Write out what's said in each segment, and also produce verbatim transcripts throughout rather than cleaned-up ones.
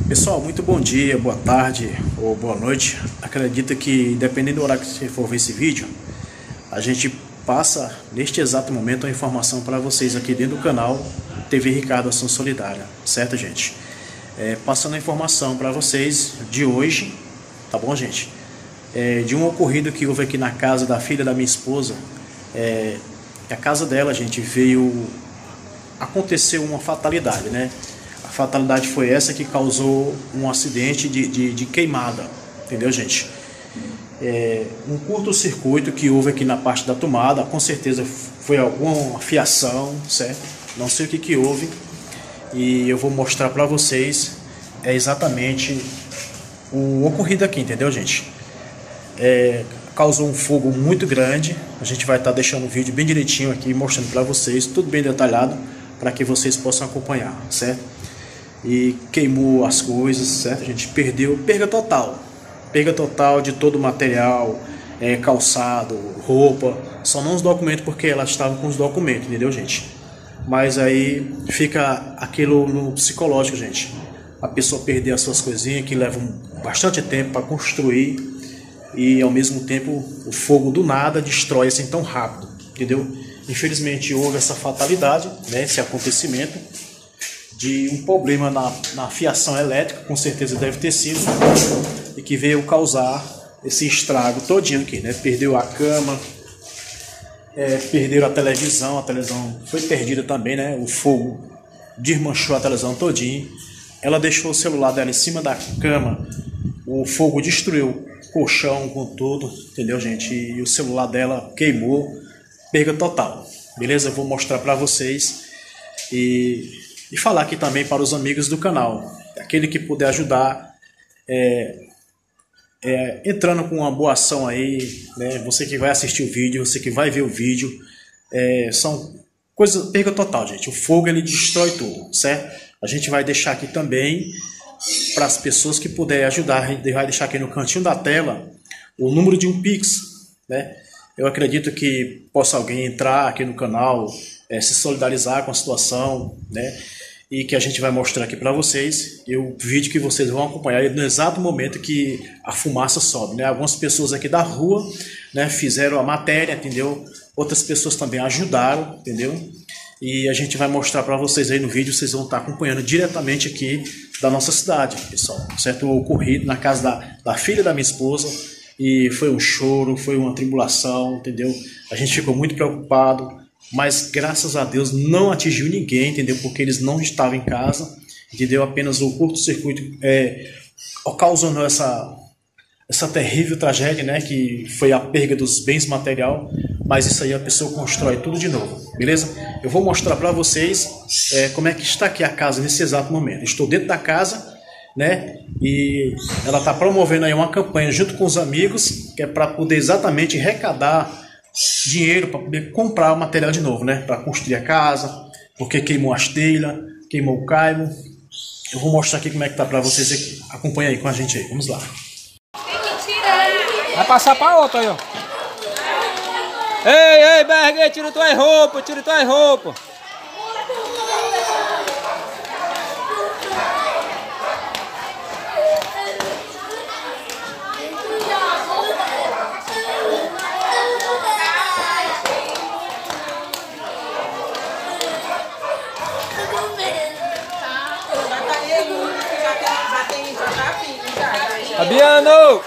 Pessoal, muito bom dia, boa tarde ou boa noite. Acredito que, dependendo do horário que você for ver esse vídeo, a gente passa neste exato momento a informação para vocês aqui dentro do canal T V Ricardo Ação Solidária, certo, gente? É, passando a informação para vocês de hoje, tá bom, gente? É, de um ocorrido que houve aqui na casa da filha da minha esposa. É, a casa dela, gente, veio aconteceu uma fatalidade, né? A fatalidade foi essa que causou um acidente de, de, de queimada, entendeu, gente? É, um curto-circuito que houve aqui na parte da tomada, com certeza foi alguma fiação, certo? Não sei o que que houve e eu vou mostrar para vocês é exatamente o ocorrido aqui, entendeu, gente? É, causou um fogo muito grande. A gente vai estar deixando o vídeo bem direitinho aqui, mostrando para vocês, tudo bem detalhado, para que vocês possam acompanhar, certo? E queimou as coisas, certo? A gente perdeu, perda total, perda total de todo o material, é, calçado, roupa, só não os documentos, porque ela estava com os documentos, entendeu, gente? Mas aí fica aquilo no psicológico, gente. A pessoa perder as suas coisinhas que levam bastante tempo para construir e ao mesmo tempo o fogo do nada destrói assim tão rápido, entendeu? Infelizmente houve essa fatalidade, né, esse acontecimento de um problema na, na fiação elétrica, com certeza deve ter sido, e que veio causar esse estrago todinho aqui, né? Perdeu a cama, é, perderam a televisão, a televisão foi perdida também, né? O fogo desmanchou a televisão todinha. Ela deixou o celular dela em cima da cama, o fogo destruiu o colchão com tudo, entendeu, gente? E o celular dela queimou, perda total, beleza? Eu vou mostrar para vocês e E falar aqui também para os amigos do canal, aquele que puder ajudar, é, é, entrando com uma boa ação aí, né? Você que vai assistir o vídeo, você que vai ver o vídeo, é, são coisas, perda total, gente. O fogo ele destrói tudo, certo? A gente vai deixar aqui também para as pessoas que puderem ajudar, a gente vai deixar aqui no cantinho da tela o número de um Pix, né? Eu acredito que possa alguém entrar aqui no canal, é, se solidarizar com a situação, né? E que a gente vai mostrar aqui para vocês, e o vídeo que vocês vão acompanhar no exato momento que a fumaça sobe, né? Algumas pessoas aqui da rua, né, fizeram a matéria, entendeu? Outras pessoas também ajudaram, entendeu? E a gente vai mostrar para vocês aí no vídeo, vocês vão estar acompanhando diretamente aqui da nossa cidade, pessoal, certo? O ocorrido na casa da, da filha da minha esposa, e foi um choro, foi uma tribulação, entendeu? A gente ficou muito preocupado, mas graças a Deus não atingiu ninguém, entendeu? Porque eles não estavam em casa, entendeu? Apenas o curto-circuito é, ocasionou essa, essa terrível tragédia, né? Que foi a perda dos bens material, mas isso aí a pessoa constrói tudo de novo, beleza? Eu vou mostrar para vocês é, como é que está aqui a casa nesse exato momento. Estou dentro da casa, né? E ela está promovendo aí uma campanha junto com os amigos, que é para poder exatamente arrecadar dinheiro para poder comprar o material de novo, né? Para construir a casa, porque queimou as telhas, queimou o caibro. Eu vou mostrar aqui como é que tá para vocês aqui. Acompanha aí com a gente aí, vamos lá. Vai passar para outra aí, ó. Ei, ei, Berguei, tira tuas roupas, tira tuas roupas. Fabiano!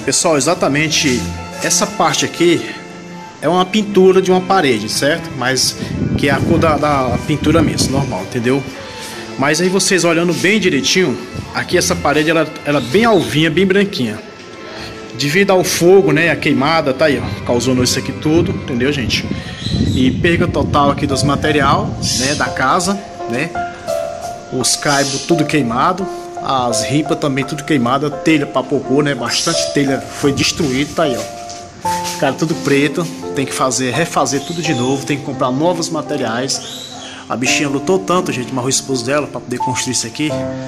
Pessoal, exatamente essa parte aqui é uma pintura de uma parede, certo? Mas que é a cor da, da pintura mesmo, normal, entendeu? Mas aí vocês olhando bem direitinho, aqui essa parede ela, ela é bem alvinha, bem branquinha. Devido ao fogo, né, a queimada, tá aí, ó, causando isso aqui tudo, entendeu, gente? E perda total aqui dos material, né, da casa, né? Os caibos tudo queimado, as ripas também tudo queimada, telha papocou, né? Bastante telha foi destruída, tá aí, ó. Cara, tudo preto, tem que fazer, refazer tudo de novo, tem que comprar novos materiais. A bichinha lutou tanto, gente, mas o esposo dela para poder construir isso aqui.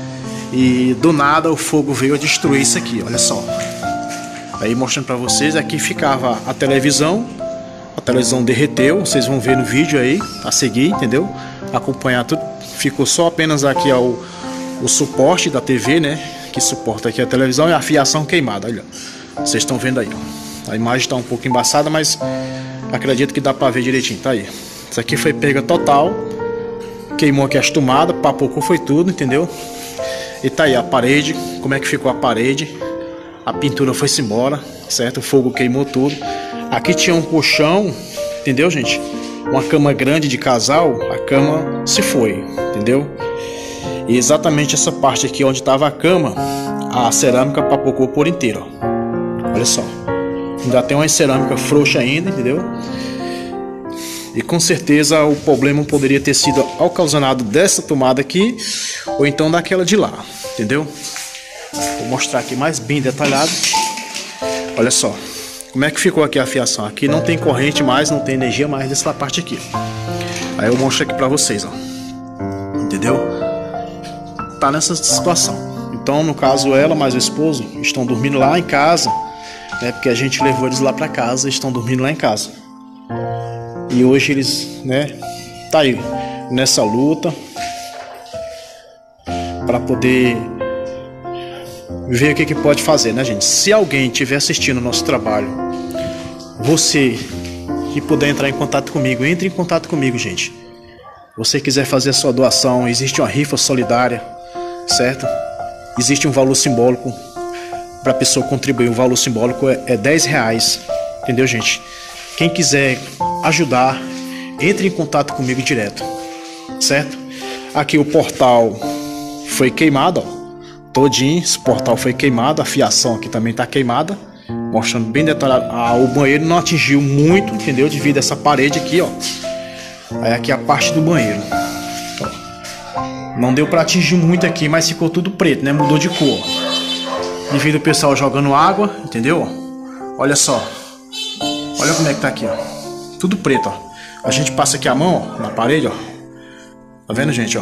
E do nada o fogo veio a destruir isso aqui, olha só. Aí mostrando pra vocês, aqui ficava a televisão. A televisão derreteu, vocês vão ver no vídeo aí, a seguir, entendeu? Acompanhar tudo. Ficou só apenas aqui ó, o, o suporte da T V, né? Que suporta aqui a televisão e a fiação queimada, olha. Vocês estão vendo aí, ó. A imagem tá um pouco embaçada, mas acredito que dá pra ver direitinho, tá aí. Isso aqui foi perda total. Queimou aqui as tomadas, papocou foi tudo, entendeu? E tá aí a parede, como é que ficou a parede. A pintura foi-se embora, certo? O fogo queimou tudo. Aqui tinha um colchão, entendeu, gente? Uma cama grande de casal, a cama se foi, entendeu? E exatamente essa parte aqui onde estava a cama, a cerâmica papocou por inteiro, ó. Olha só. Ainda tem uma cerâmica frouxa ainda, entendeu? E com certeza o problema poderia ter sido ocasionado dessa tomada aqui, ou então daquela de lá, entendeu? Vou mostrar aqui mais bem detalhado. Olha só, como é que ficou aqui a fiação. Aqui não tem corrente mais, não tem energia mais dessa parte aqui. Aí eu mostro aqui pra vocês, ó. Entendeu? Tá nessa situação. Então, no caso, ela mais o esposo estão dormindo lá em casa, né? Porque a gente levou eles lá pra casa e estão dormindo lá em casa. E hoje eles, né, tá aí nessa luta para poder ver o que que pode fazer, né, gente? Se alguém estiver assistindo o nosso trabalho, você que puder entrar em contato comigo, entre em contato comigo, gente. Você quiser fazer a sua doação, existe uma rifa solidária, certo? Existe um valor simbólico para a pessoa contribuir. O valor simbólico é, é dez reais, entendeu, gente? Quem quiser ajudar, entre em contato comigo direto, certo? Aqui o portal foi queimado, ó, todinho, esse portal foi queimado, a fiação aqui também tá queimada, mostrando bem detalhado. Ah, o banheiro não atingiu muito, entendeu? Devido a essa parede aqui, ó. Aí aqui a parte do banheiro, ó. Não deu para atingir muito aqui, mas ficou tudo preto, né? Mudou de cor, devido ao pessoal jogando água, entendeu? Olha só, olha como é que tá aqui, ó. Tudo preto, ó. A gente passa aqui a mão, ó, na parede, ó. Tá vendo, gente, ó?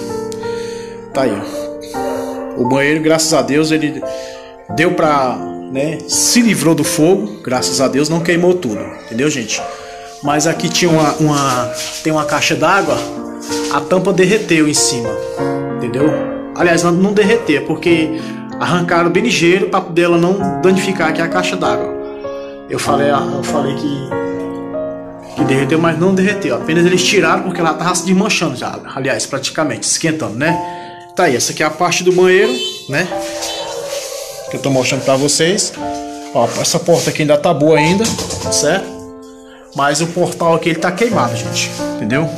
Tá aí, ó. O banheiro, graças a Deus, ele deu pra, né, se livrou do fogo, graças a Deus, não queimou tudo, entendeu, gente? Mas aqui tinha uma, uma tem uma caixa d'água, a tampa derreteu em cima, entendeu? Aliás, não, não derreteu, porque arrancaram bem ligeiro para poder ela não danificar aqui a caixa d'água. Eu falei, eu falei que que derreteu, mas não derreteu. Apenas eles tiraram porque ela tava se desmanchando já, aliás, praticamente esquentando, né? Tá aí, essa aqui é a parte do banheiro, né? Que eu tô mostrando para vocês. Ó, essa porta aqui ainda tá boa ainda, certo? Mas o portal aqui ele tá queimado, gente, entendeu?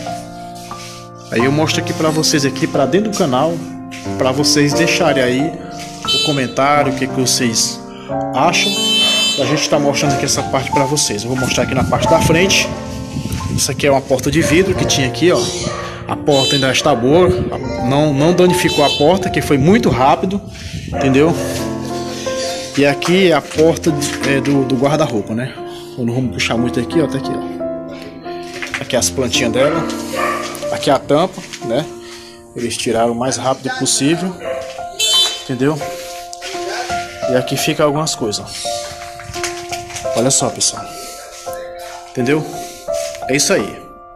Aí eu mostro aqui para vocês aqui para dentro do canal, para vocês deixarem aí o comentário, o que que vocês acham. A gente está mostrando aqui essa parte para vocês. Eu vou mostrar aqui na parte da frente. Isso aqui é uma porta de vidro que tinha aqui, ó. A porta ainda está boa, não, não danificou a porta, que foi muito rápido, entendeu? E aqui é a porta de, é, do, do guarda-roupa, né? Eu não vamos puxar muito aqui, ó, tá aqui, ó. Aqui as plantinhas dela. Aqui a tampa, né? Eles tiraram o mais rápido possível, entendeu? E aqui fica algumas coisas, ó. Olha só, pessoal, entendeu? É isso aí.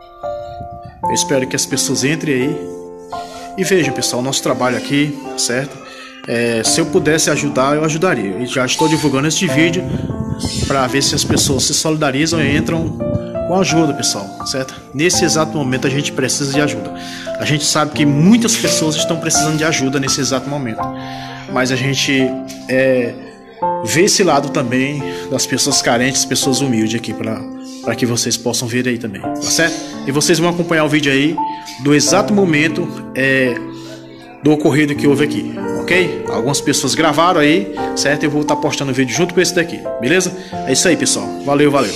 Eu espero que as pessoas entrem aí e vejam, pessoal, o nosso trabalho aqui, certo? É, se eu pudesse ajudar, eu ajudaria. E já estou divulgando este vídeo para ver se as pessoas se solidarizam e entram com ajuda, pessoal, certo? Nesse exato momento a gente precisa de ajuda. A gente sabe que muitas pessoas estão precisando de ajuda nesse exato momento, mas a gente é, ver esse lado também das pessoas carentes, pessoas humildes aqui, para que vocês possam ver aí também, tá certo? E vocês vão acompanhar o vídeo aí do exato momento é, do ocorrido que houve aqui, ok? Algumas pessoas gravaram aí, certo? Eu vou estar postando o vídeo junto com esse daqui, beleza? É isso aí, pessoal. Valeu, valeu.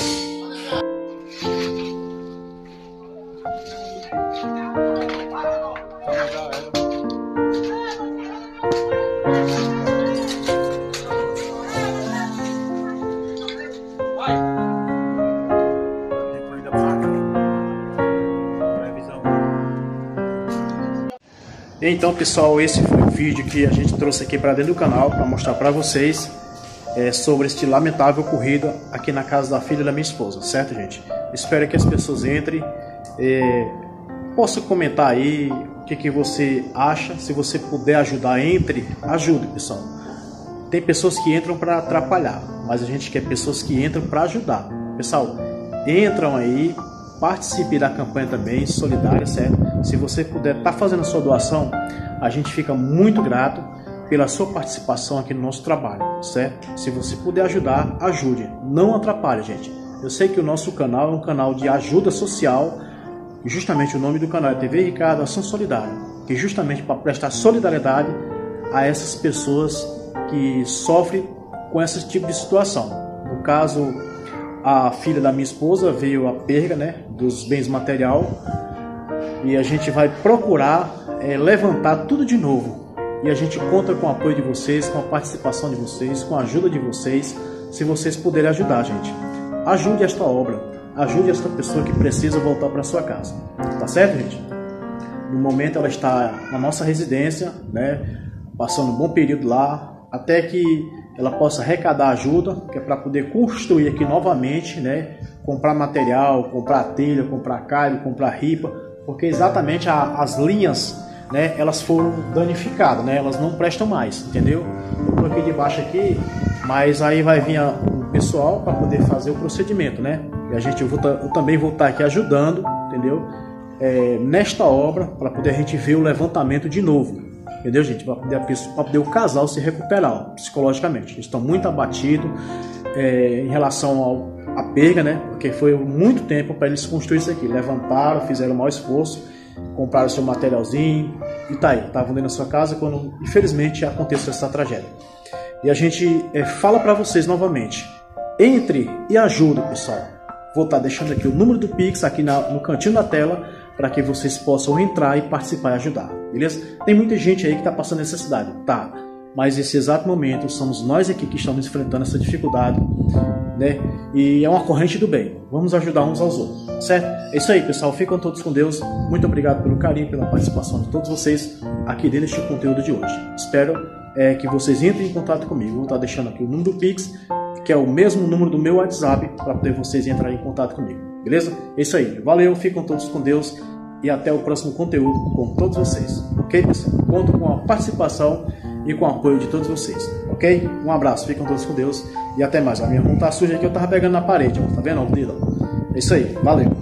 Então, pessoal, esse foi o vídeo que a gente trouxe aqui para dentro do canal para mostrar para vocês é, sobre este lamentável ocorrido aqui na casa da filha da minha esposa, certo, gente? Espero que as pessoas entrem, é, possam comentar aí o que, que você acha. Se você puder ajudar, entre, ajude, pessoal. Tem pessoas que entram para atrapalhar, mas a gente quer pessoas que entram para ajudar. Pessoal, entram aí, participe da campanha também, solidária, certo? Se você puder estar tá fazendo a sua doação, a gente fica muito grato pela sua participação aqui no nosso trabalho, certo? Se você puder ajudar, ajude, não atrapalhe, gente. Eu sei que o nosso canal é um canal de ajuda social, e justamente o nome do canal é T V Ricardo Ação Solidária, que é justamente para prestar solidariedade a essas pessoas que sofrem com esse tipo de situação. No caso, a filha da minha esposa veio a perda, né, dos bens material, e a gente vai procurar é, levantar tudo de novo. E a gente conta com o apoio de vocês, com a participação de vocês, com a ajuda de vocês, se vocês puderem ajudar, gente. Ajude esta obra, ajude esta pessoa que precisa voltar para sua casa, tá certo, gente? No momento ela está na nossa residência, né, passando um bom período lá, até que ela possa arrecadar ajuda, que é para poder construir aqui novamente, né? Comprar material, comprar telha, comprar calho, comprar ripa, porque exatamente a, as linhas, né? Elas foram danificadas, né? Elas não prestam mais, entendeu? Eu estou aqui debaixo aqui, mas aí vai vir o pessoal para poder fazer o procedimento, né? E a gente, eu, vou, eu também vou estar aqui ajudando, entendeu? É, nesta obra, para poder a gente ver o levantamento de novo. Entendeu, gente? Para poder, poder o casal se recuperar ó, psicologicamente. Eles estão muito abatidos é, em relação ao, à perda, né? Porque foi muito tempo para eles construir isso aqui. Levantaram, fizeram o maior esforço, compraram seu materialzinho e tá aí. Estavam dentro da sua casa quando, infelizmente, aconteceu essa tragédia. E a gente é, fala para vocês novamente. Entre e ajude, pessoal. Vou estar deixando aqui o número do Pix aqui na, no cantinho da tela, para que vocês possam entrar e participar e ajudar, beleza? Tem muita gente aí que está passando necessidade, tá? Mas nesse exato momento somos nós aqui que estamos enfrentando essa dificuldade, né? E é uma corrente do bem. Vamos ajudar uns aos outros, certo? É isso aí, pessoal. Ficam todos com Deus. Muito obrigado pelo carinho, pela participação de todos vocês aqui dentro deste conteúdo de hoje. Espero é, que vocês entrem em contato comigo. Vou estar deixando aqui o número do Pix, que é o mesmo número do meu WhatsApp, para poder vocês entrarem em contato comigo. Beleza? É isso aí. Valeu, ficam todos com Deus e até o próximo conteúdo com todos vocês. Ok, pessoal? Conto com a participação e com o apoio de todos vocês. Ok? Um abraço, ficam todos com Deus e até mais. A minha mão tá suja aqui, eu tava pegando na parede, ó. Tá vendo? É isso aí. Valeu.